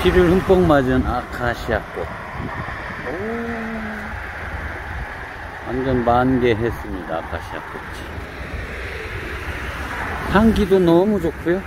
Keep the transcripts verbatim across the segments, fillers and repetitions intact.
비를 흠뻑 맞은 아카시아꽃. 오, 완전 만개했습니다. 아카시아꽃이. 향기도 너무 좋고요.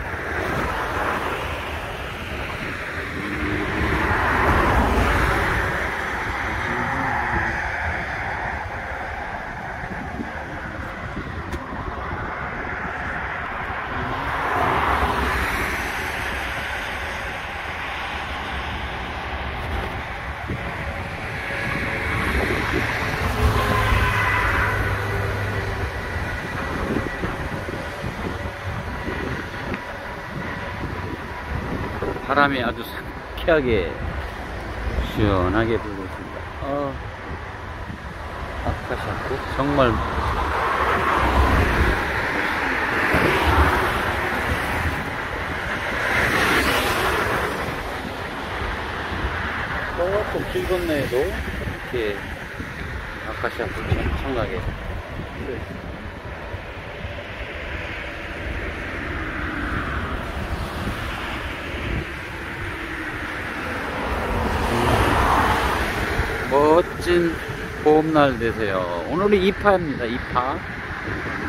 바람이 아주 상쾌하게 시원하게 불고 있습니다. 어, 아카시아꽃 정말 조금 길 건너에도 이렇게 아카시아꽃이 엄청나게 피어 있습니다. 멋진 봄날 되세요. 오늘이 이 파입니다. 이 파.